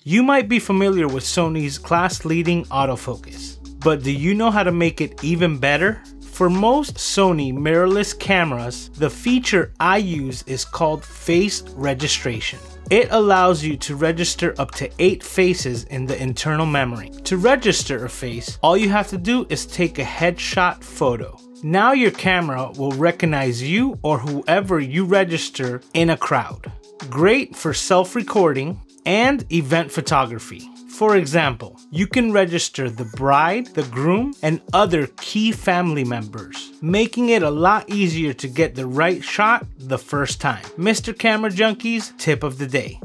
You might be familiar with Sony's class-leading autofocus, but do you know how to make it even better? For most Sony mirrorless cameras, the feature I use is called face registration. It allows you to register up to 8 faces in the internal memory. To register a face, all you have to do is take a headshot photo. Now your camera will recognize you or whoever you register in a crowd. Great for self-recording and event photography. For example, you can register the bride, the groom, and other key family members, making it a lot easier to get the right shot the first time. Mr. Camera Junkies, tip of the day.